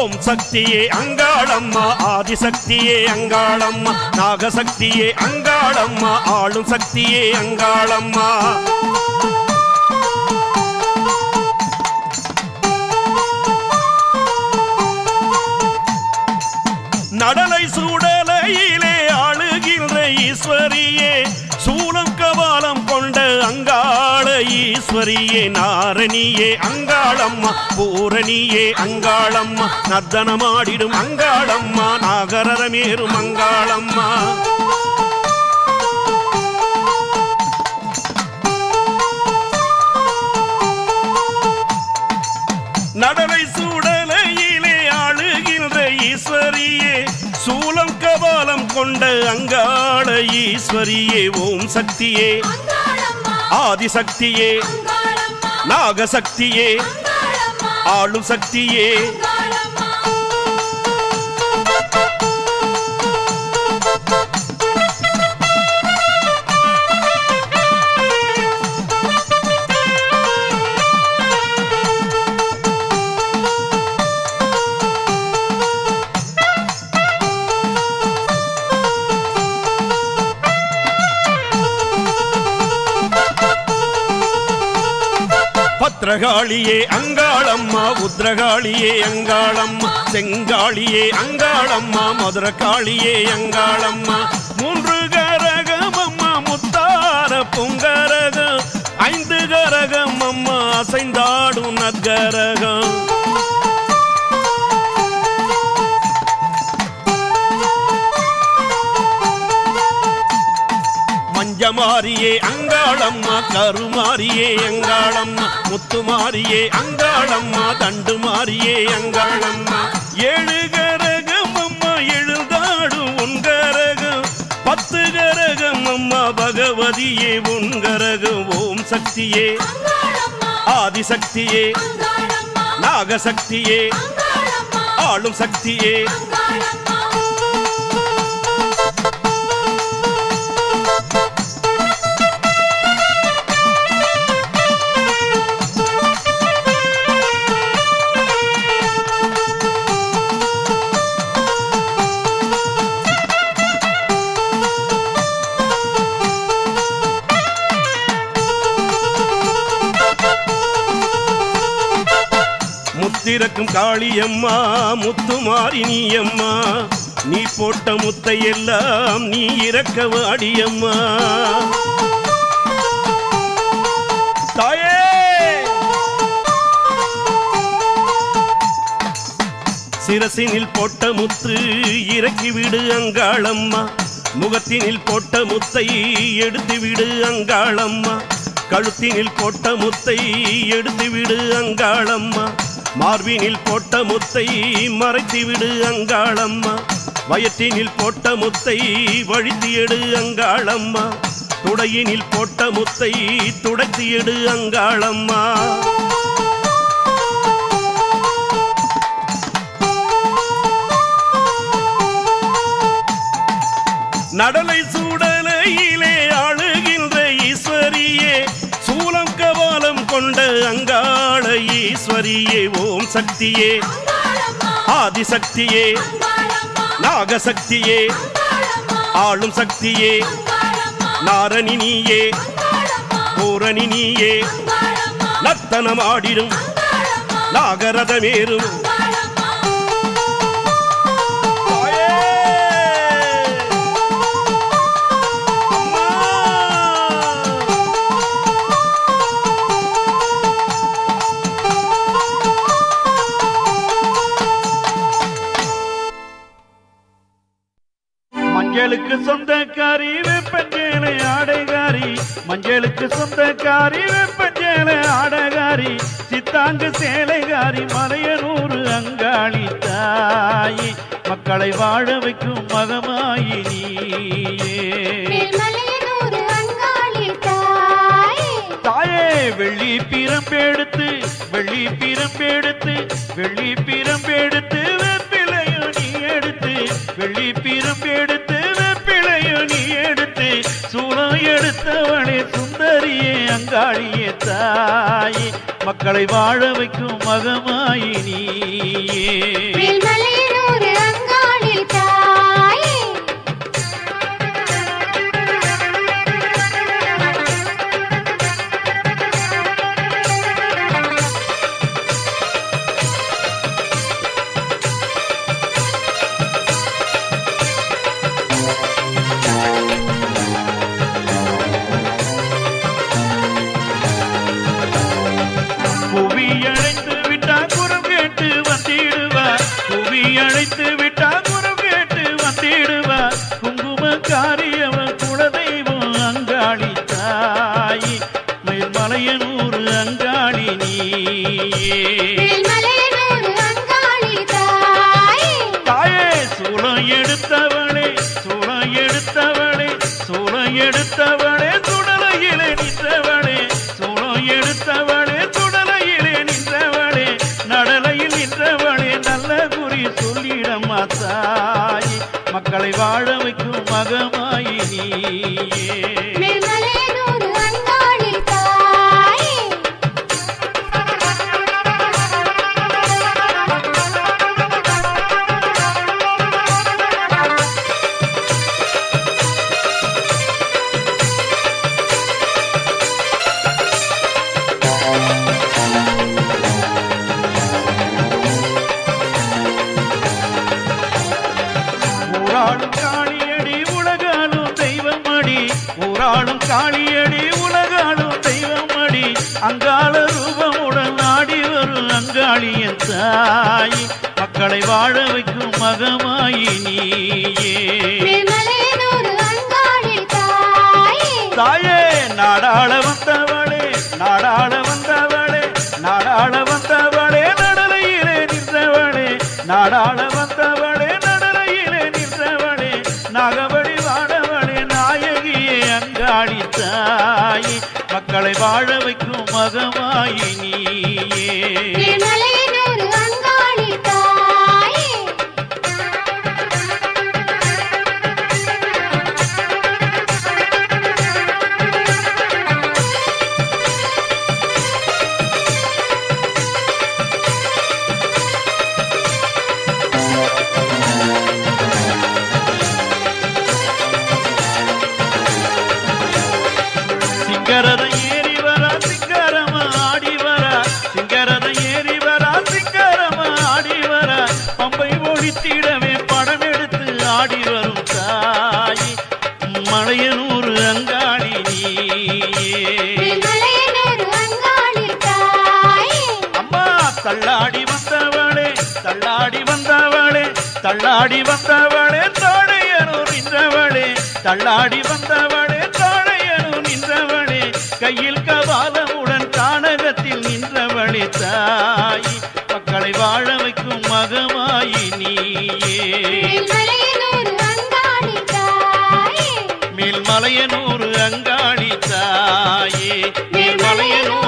ஓம் சக்தியே அங்காளம்மா ஆதிசக்தியே அங்காளம்மா நாகசக்தியே அங்காளம்மா ஆளும் சக்தியே அங்காளம்மா நடலை சூடலையிலே ஆளுகின்ற ஈஸ்வரியே சூலம் கபாலம் கொண்ட அங்காள ஈஸ்வரியே நாரணியே அங்காளம்மா பூரணியே அங்காளம்மா நர்த்தனமாடிடும் அங்காளம்மா நாகரதமேறும் அங்காளம்மா நடலை சூடலையிலே ஆளுகின்ற ஈஸ்வரியே சூலம் கபாலம் கொண்ட அங்காள ஈஸ்வரியே ஓம் சக்தியே ஆதிசக்தியே நாகசக்தியே ஆளும் சக்தியே பத்ரகாளியே அங்காளம்மா உத்ரகாளியே அங்காளம்மா செங்காளியே அங்காளம்மா மதுரகாளியே அங்காளம்மா மூன்று கரகம் அம்மா முத்தார பொங்கரகம் ஐந்து கரகம் அம்மா அசைந்தாடும் நற்கரகம் மஞ்சமாரியே அங்காளம்மா கருமாரியே அங்காளம்மா முத்துமாரியே அங்காளம்மா தண்டுமாரியே அங்காளம்மா ஏழு கரகம் அம்மா எழுதாடும் உன்கரகம் பத்து கரகம் அம்மா பகவதியே உன்கரகம் ஓம் சக்தியே ஆதிசக்தியே நாகசக்தியே ஆளும் சக்தியே முத்திரக்கும் காளியம்மா முத்துமாரி நீயம்மா நீ போட்ட முத்தை எல்லாம் நீ இறக்க வாடியம்மா தாயே சிரசினில் போட்ட முத்து இறக்கி விடு அங்காளம்மா முகத்தினில் போட்ட முத்தை எடுத்து விடு அங்காளம்மா கழுத்தினில் போட்ட முத்தை எடுத்து விடு அங்காளம்மா மார்பினில் போட்ட முத்தை மறைத்து விடு அங்காளம்மா வயிற்றினில் போட்ட முத்தை வழித்து எடு அங்காளம்மா துடையினில் போட்ட முத்தை துடைத்து எடு அங்காளம்மா நடலை சூடலையிலே ஆளுகின்ற ஈஸ்வரியே சூலம் கபாலம் கொண்ட அங்காள ஈஸ்வரியே ஓம் சக்தியே ஆதிசக்தியே நாகசக்தியே ஆளும் சக்தியே நாரணினியே பூரணினியே நர்த்தனமாடிடும் நாகரதமேறும் மஞ்சளுக்கு சொந்தக்காரி வெப்பஞ்சேலை ஆடைகாரி மஞ்சளுக்கு சொந்தக்காரி வெப்பஞ்சேலை ஆடைகாரி சித்தாங்கு சேலைகாரி மலையனூர் அங்காளி தாயி மக்களை வாழ வைக்கும் மகமாயி நீயே தாயே வெள்ளி பிரம்பெடுத்து வெள்ளி பிரம்பெடுத்து வெள்ளி பிரம்பெடுத்து வெப்பிலையோ நீ எடுத்து வெள்ளி பிரம்பெடுத்து வெப்பிலையோ நீ எடுத்து சூளம் எடுத்தவளே சுந்தரியே அங்காளியே தாயே மக்களை வாழ வைக்கும் மகமாயி நீயே மேல்மலையனூர் அங்காளி தாயே புவி அழைத்து விட்டா குரம் கேட்டு வந்திடுவார் புவி அழைத்து விட்டா குரம் கேட்டு வந்திடுவார் குங்கும காரியவன் குலதெய்வம் அங்காளி தாயி மேல்மலையனூர் அங்காளி நீயே மேல்மலையனூர் அங்காளி தாயே தாயே சூளம் எடுத்தவளே சூளம் எடுத்தவளே சூளம் எடுத்தவளே சுடலையிலே நின்றவளே சூளம் எடுத்தவளே சுடலையிலே நின்றவளே நடலையில் நின்றவளே நல்ல குறி சொல்லிடம்மா தாய் மக்களை வாழ வைக்கும் மகமாயி நீயே மேல்மலையனூர் அங்காளி தாயே ஊராளும் காளியடி உலகாலும் தெய்வமடி ஊராளும் காளியடி உலகாலும் தெய்வமடி அங்காள ரூபமுடன் ஆடி வரும் அங்காளியன் தாய் மக்களை வாழ வைக்கும் மகமாயி நீயே மேல்மலையனூர் அங்காளி தாயே தாயே நாடாள வந்தவளே நாடாள வந்தவளே நாடாள வந்தவளே நடலையிலே நின்றவளே நாடாள வந்தவளே நடலையிலே நின்றவளே நாகவழி வாடவளே நாயகியே அங்காளி தாய் மக்களை வாழ வைக்கும் மகமாயி நீயே மேல்மலையனூர் அங்காளி தாயே சிங்கரத ஏறி வரா சிங்கரமா ஆடி வரா சிங்கரத ஏறி வரா சிங்கரமா ஆடி வரா பம்பை ஒழித்திடவே படம் எடுத்து ஆடி வரும் தாய் மலையனூர் அங்காளி நீயே மேல்மலையனூர் அங்காளி தாயே அம்மா தள்ளாடி வந்தவளே தள்ளாடி வந்தவளே தள்ளாடி வந்தவளே தாழையனூர் நின்றவளே தள்ளாடி வந்தவளே தாழையனூர் நின்றவளே கையில் கபாலமுடன் கானகத்தில் நின்றவளே தாய் மக்களை வாழ வைக்கும் மகமாயி நீயே மேல்மலையனூர் அங்காளி தாயே மேல்மலையனூர் அங்காளி தாயே மேல்மலையனூர்